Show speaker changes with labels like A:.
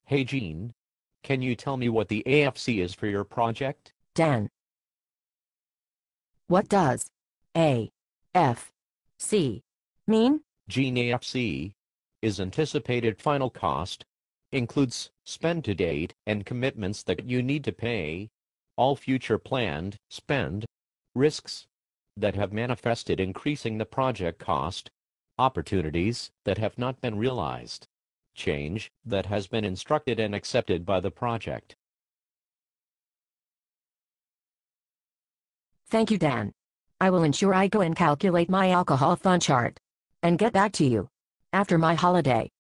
A: Hey Jean, can you tell me what the AFC is for your project?
B: Dan. What does AFC mean?
A: Jean, AFC is anticipated final cost, includes spend to date and commitments that you need to pay, all future planned spend, risks that have manifested increasing the project cost, opportunities that have not been realized, change that has been instructed and accepted by the project.
B: Thank you, Dan. I will ensure I go and calculate my alcohol fund chart and get back to you after my holiday.